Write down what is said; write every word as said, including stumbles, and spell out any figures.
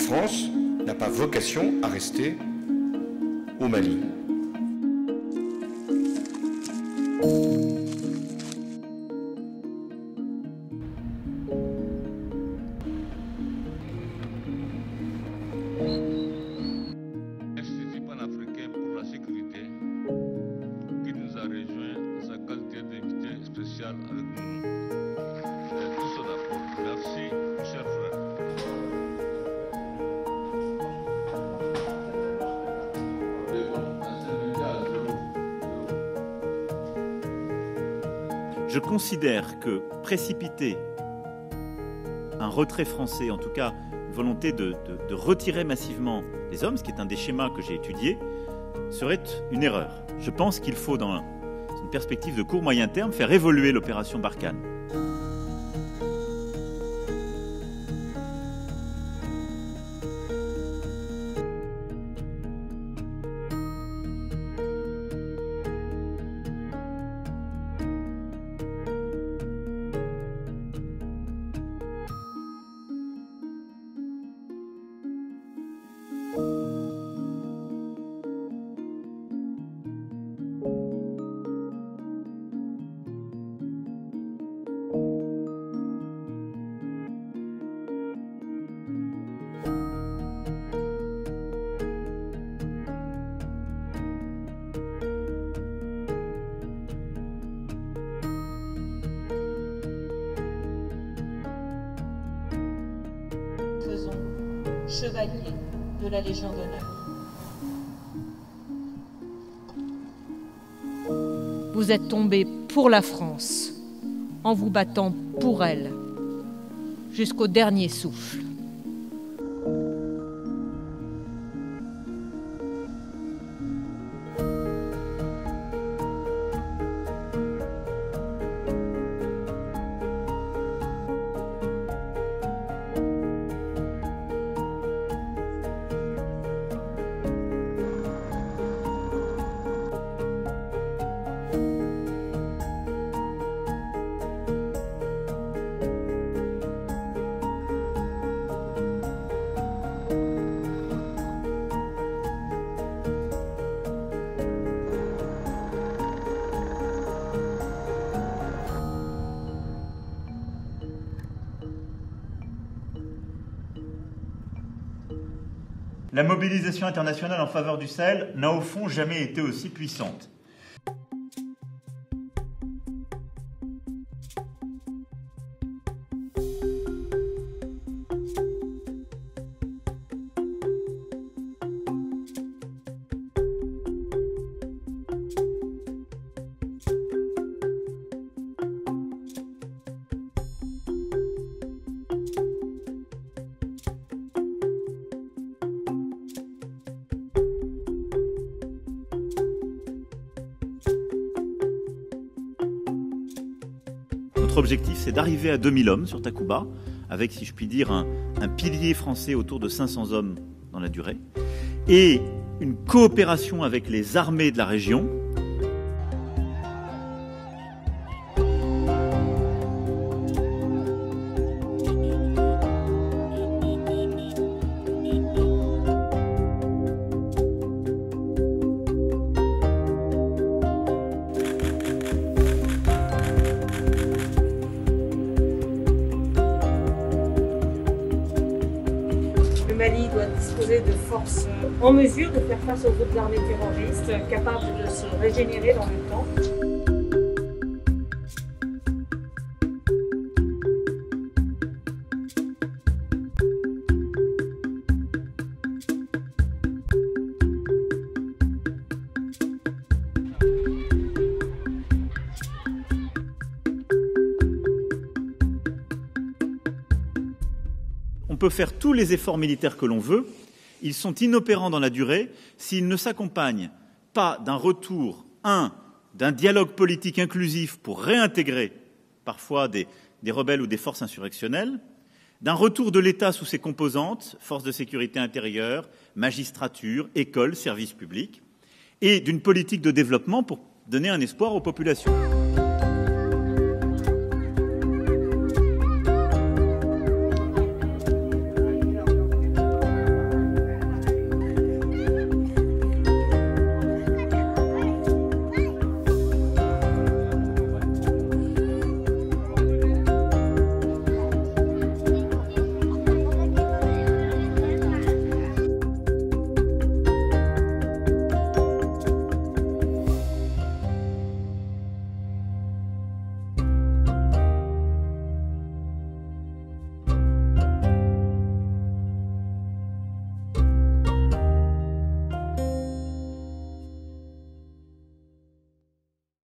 France n'a pas vocation à rester au Mali. L'Institut panafricain pour la sécurité qui nous a rejoint en sa qualité d'invité spécial avec nous. Et tout son apport. Merci, chers frères. Je considère que précipiter un retrait français, en tout cas une volonté de, de, de retirer massivement les hommes, ce qui est un des schémas que j'ai étudiés, serait une erreur. Je pense qu'il faut, dans une perspective de court moyen terme, faire évoluer l'opération Barkhane. Faisons chevalier de la Légion d'honneur. Vous êtes tombés pour la France, en vous battant pour elle, jusqu'au dernier souffle. La mobilisation internationale en faveur du Sahel n'a au fond jamais été aussi puissante. Notre objectif, c'est d'arriver à deux mille hommes sur Takuba, avec, si je puis dire, un, un pilier français autour de cinq cents hommes dans la durée, et une coopération avec les armées de la région. Le Mali doit disposer de forces en mesure de faire face aux groupes armés terroristes, capables de se régénérer dans le temps. On peut faire tous les efforts militaires que l'on veut, ils sont inopérants dans la durée s'ils ne s'accompagnent pas d'un retour, un, d'un dialogue politique inclusif pour réintégrer parfois des, des rebelles ou des forces insurrectionnelles, d'un retour de l'État sous ses composantes, forces de sécurité intérieure, magistrature, écoles, services publics, et d'une politique de développement pour donner un espoir aux populations.